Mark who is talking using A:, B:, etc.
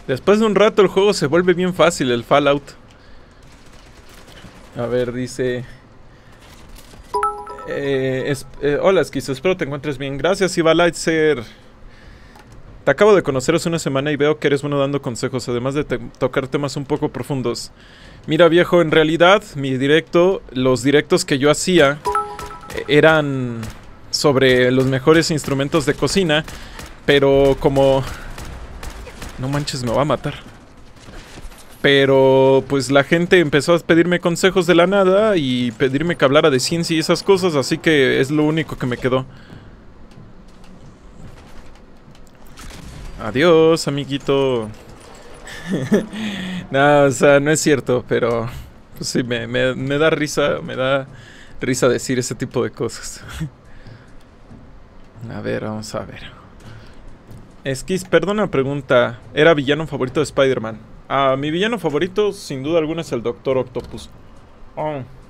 A: Después de un rato el juego se vuelve bien fácil, el Fallout. A ver, dice... hola, Esquizo, espero te encuentres bien. Gracias, Ivalaitzer. Te acabo de conocer hace una semana y veo que eres bueno dando consejos, además de tocar temas un poco profundos. Mira, viejo, en realidad, los directos que yo hacía eran sobre los mejores instrumentos de cocina, pero como... No manches, me va a matar. Pero pues la gente empezó a pedirme consejos de la nada y pedirme que hablara de ciencia y esas cosas, así que es lo único que me quedó. Adiós, amiguito. No, o sea, no es cierto, pero pues sí, me da risa decir ese tipo de cosas. A ver, vamos a ver. Esquis, perdona pregunta. ¿Era villano favorito de Spider-Man? Mi villano favorito, sin duda alguna, es el Doctor Octopus. Oh.